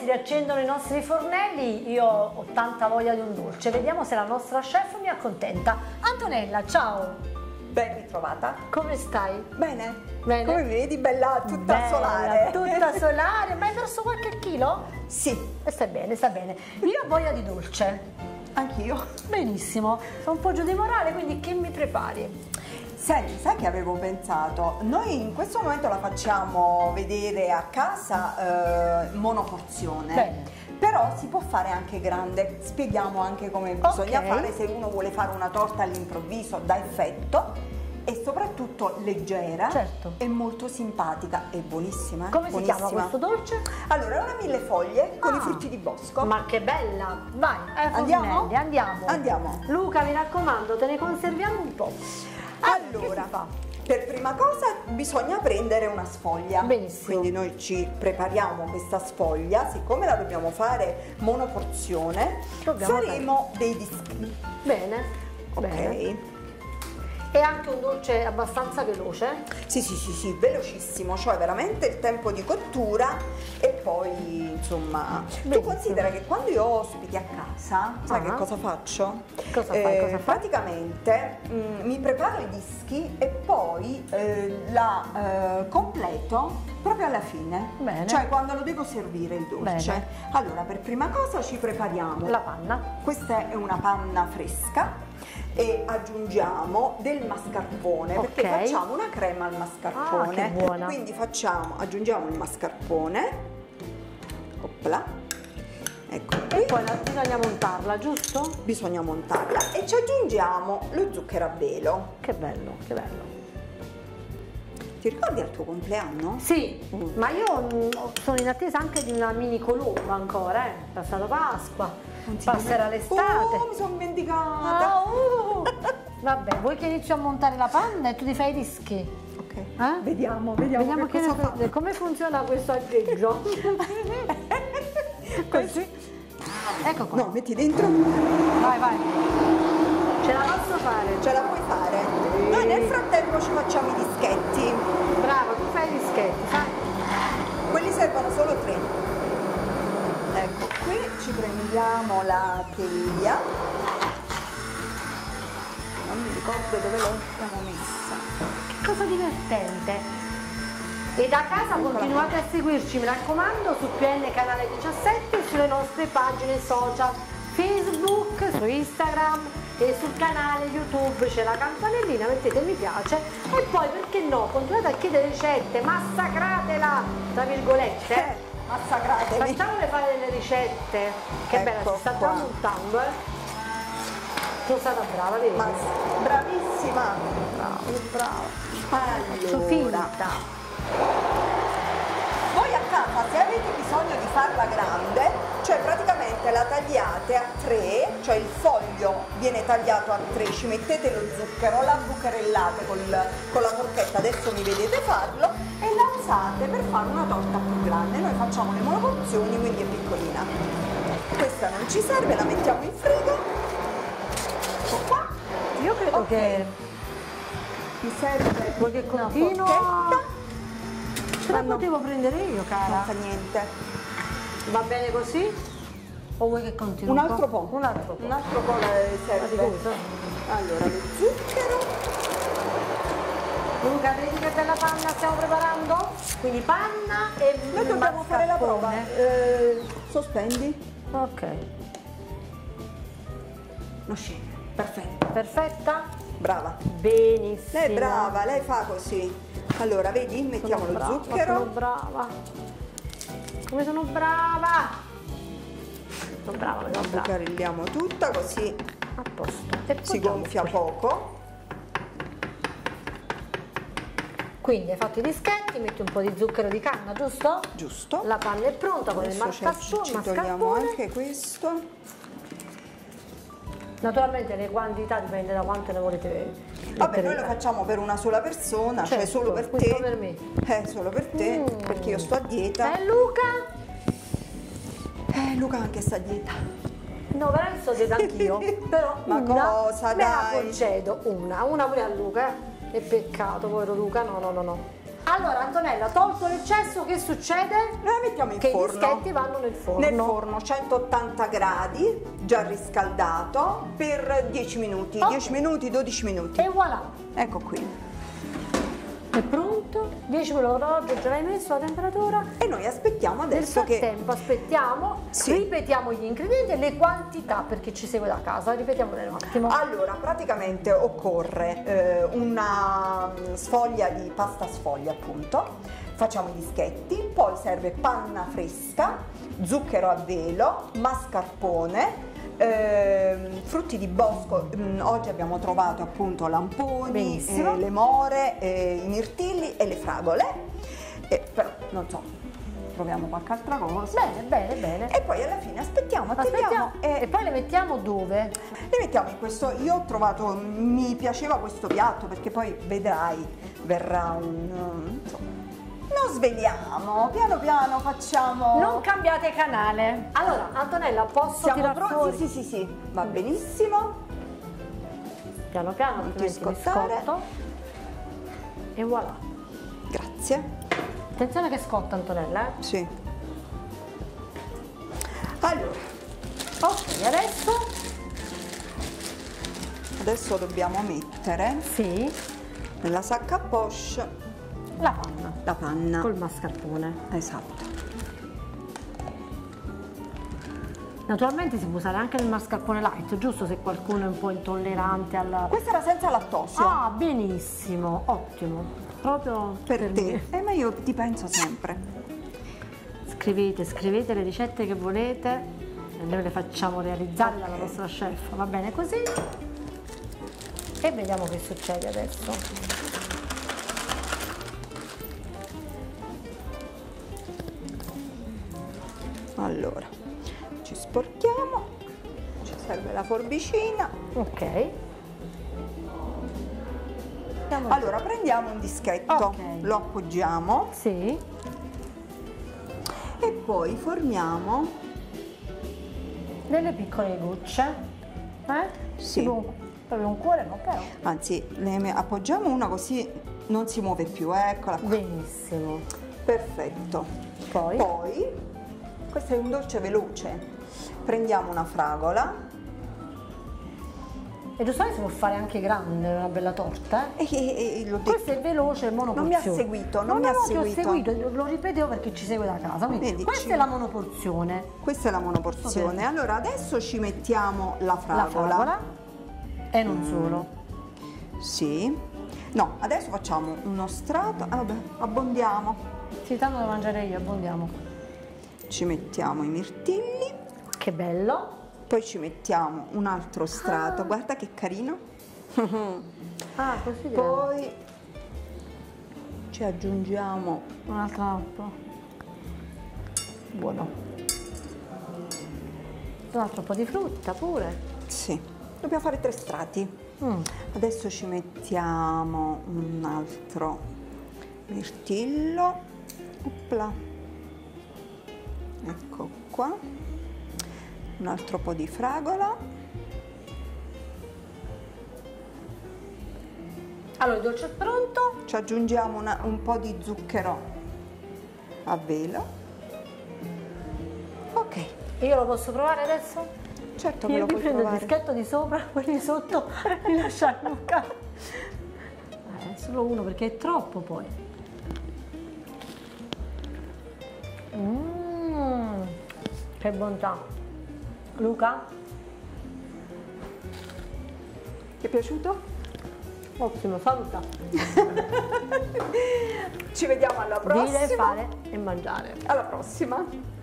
si riaccendono i nostri fornelli, io ho tanta voglia di un dolce. Vediamo se la nostra chef mi accontenta. Antonella, ciao! Ben ritrovata. Come stai? Bene. Bene. Come mi vedi, bella, tutta Bella, solare. tutta solare. Ma hai perso qualche chilo? Sì, Stai bene, stai bene. Io ho voglia di dolce. anch'io. Benissimo, sono un po' giù di morale, quindi che mi prepari? Senti, sai che avevo pensato? Noi in questo momento la facciamo vedere a casa monoporzione. Bene. Però si può fare anche grande. Spieghiamo anche come bisogna fare se uno vuole fare una torta all'improvviso da effetto. E soprattutto leggera, certo, e molto simpatica e buonissima. Come buonissima. si chiama questo dolce? Allora, è una millefoglie con i frutti di bosco. Ma che bella! Vai, Andiamo? Andiamo. Andiamo. Luca, mi raccomando, te ne conserviamo un po'. Allora, che si fa? per prima cosa bisogna prendere una sfoglia. Benissimo. Quindi noi ci prepariamo questa sfoglia, siccome la dobbiamo fare monoporzione, faremo dei dischi. Bene, Ok. bene. È anche un dolce abbastanza veloce? Sì, velocissimo, cioè veramente il tempo di cottura e poi insomma. Benissimo. Tu considera che quando io ho ospiti a casa, sai che cosa faccio? Cosa fai? Cosa fai? Praticamente mi preparo i dischi e poi la completo proprio alla fine. Bene. Cioè quando lo devo servire il dolce. Bene. Allora, per prima cosa ci prepariamo La panna. Questa è una panna fresca e aggiungiamo del mascarpone, perché facciamo una crema al mascarpone. Che buona. Quindi aggiungiamo il mascarpone. Opla. Ecco qui. E poi bisogna montarla, giusto? Bisogna montarla e ci aggiungiamo lo zucchero a velo. Che bello, che bello. Ti ricordi al tuo compleanno? Sì, ma io sono in attesa anche di una mini colomba ancora, Passata Pasqua. Passerà l'estate. Oh, mi sono dimenticata. Vabbè, vuoi che inizio a montare la panna e tu ti fai i dischi? Ok. Vediamo che cosa fa. Come funziona questo aggeggio. Così. Ecco qua. No, metti dentro. Vai, vai. Ce la posso fare? Ce la puoi fare. Sì. Noi nel frattempo ci facciamo i dischetti. Bravo, tu fai i dischetti, sai? Quelli servono solo 3. Ecco, qui ci prendiamo la teglia. Non mi ricordo dove l'abbiamo messa. Che cosa divertente. E da casa continuate a seguirci, mi raccomando, su PN Canale 17 e sulle nostre pagine social, Facebook, su Instagram e sul canale YouTube. C'è la campanellina, mettete mi piace e poi perché no, continuate a chiedere ricette, massacratela, tra virgolette. Massacratevi. Facciamole fare delle ricette. Che Ecco bella, si sta già qua. montando, Sono stata brava, vedi? Bravissima. Brava. Allora, finta. voi a casa se avete bisogno di farla grande, cioè praticamente la tagliate a 3, cioè il foglio viene tagliato a 3, ci mettete lo zucchero, la bucherellate con la forchetta, adesso mi vedete farlo, e la usate per fare una torta più grande. Noi facciamo le monoporzioni, quindi è piccolina. Questa non ci serve, la mettiamo in frigo. Ecco qua. Io credo che Mi serve vuoi che una continuo? forchetta. Ce la potevo prendere io, Non cara. fa niente. Va bene così? O vuoi che continui? Un altro po'. Un altro po'. Un altro po' serve. Allora, lo zucchero. Luca, vedi che bella panna stiamo preparando? Quindi panna e Noi dobbiamo fare la prova. mascarpone. Sospendi. Ok. Non scende. Perfetto. Perfetta? Brava. Benissimo. Lei è brava, lei fa così. Allora, vedi, mettiamo lo zucchero. Sono brava. Come sono brava? Sono brava, sono brava. Bucarilliamo tutta così A posto. E si poggiamo gonfia qui. poco. Quindi hai fatto i dischetti, metti un po' di zucchero di canna, giusto? Giusto. La panna è pronta con il Adesso ci togliamo mascarpone. anche questo. Naturalmente le quantità dipende da quanto ne volete Vabbè, mettere. noi lo facciamo per una sola persona, cioè Certo, solo per questo te. per me. Solo per te, perché io sto a dieta. Luca? Luca anche sta a dieta. No, veramente sto dieta anch'io. Però Ma una cosa, me la dai? concedo, una pure a Luca. È peccato, povero Luca, no. Allora Antonella, tolto l'eccesso, che succede? Noi la mettiamo in Che forno. i dischetti vanno nel forno. Nel forno, 180 gradi, già riscaldato, per 10 minuti, Ok. 10 minuti, 12 minuti. E voilà, Ecco qui. è pronto. 10 minuti l'orologio già l'hai messo la temperatura. E noi aspettiamo Nel adesso che... frattempo aspettiamo, Sì. ripetiamo gli ingredienti e le quantità per chi ci segue da casa, ripetiamole un attimo. Allora, praticamente occorre una sfoglia di pasta sfoglia, appunto. Facciamo i dischetti, poi serve panna fresca, zucchero a velo, mascarpone, frutti di bosco. Oggi abbiamo trovato appunto lamponi, Benissimo. le more, i mirtilli e le fragole. Però non so, troviamo qualche altra cosa. Bene, bene, bene. E poi alla fine aspettiamo, Aspettiamo. e E poi le mettiamo dove? le mettiamo in questo. Io ho trovato, mi piaceva questo piatto perché poi vedrai, verrà un insomma, non sveliamo, piano piano facciamo. Non cambiate canale. Allora, Antonella, posso Siamo tirar pronti? fuori? Sì, va benissimo. Piano piano, Non ti altrimenti mi scottare. scotto. E voilà. Grazie. Attenzione che scotta Antonella, eh? Sì. Allora, Ok, adesso dobbiamo mettere sì, nella sacca a poche la panna la panna. col mascarpone. Esatto. Naturalmente si può usare anche il mascarpone light, giusto, se qualcuno è un po' intollerante alla... Questa era senza lattosio. Ah, benissimo, ottimo, proprio per te. me. Ma io ti penso sempre. Scrivete le ricette che volete e noi le facciamo realizzare dalla nostra chef, va bene così? E vediamo che succede adesso. Allora, ci sporchiamo, ci serve la forbicina. Ok. Allora, prendiamo un dischetto, Ok. lo appoggiamo Sì, e poi formiamo. delle piccole gocce, Sì. Tipo proprio un cuore, no, però. Anzi, ne appoggiamo una così non si muove più, eccola qua. Benissimo. Perfetto. Poi? Poi, questo è un dolce veloce. Prendiamo una fragola E giustamente si può fare anche grande, una bella torta, eh? e l'ho detto. Questo è veloce, è monoporzione. Non mi ha seguito, non mi ha ti ho seguito. seguito, lo ripetevo perché ci segue da casa. Quindi Vedi, questa ci- è la monoporzione. Questa è la monoporzione. Allora, adesso ci mettiamo la La fragola. fragola e non solo. Sì. No, adesso facciamo uno strato. Ah, vabbè, abbondiamo. Sì, tanto da mangiare io, abbondiamo. Ci mettiamo i mirtilli, Che bello. poi ci mettiamo un altro strato. Guarda che carino. Ah, così direi. Poi ci aggiungiamo Un altro. Buono. Un altro po' di frutta pure. sì, dobbiamo fare 3 strati. Adesso ci mettiamo un altro mirtillo. Opla. Ecco qua. Un altro po' di fragola. Allora, il dolce è pronto. Ci aggiungiamo un po' di zucchero a velo. Ok, Io lo posso provare adesso? certo che Io lo mi puoi prendo il provare. dischetto di sopra, quelli sotto li lascio alluccare. Solo uno perché è troppo poi. Che bontà. Luca? Ti è piaciuto? Ottimo, saluta. Ci vediamo alla prossima. Dire, fare e mangiare. Alla prossima.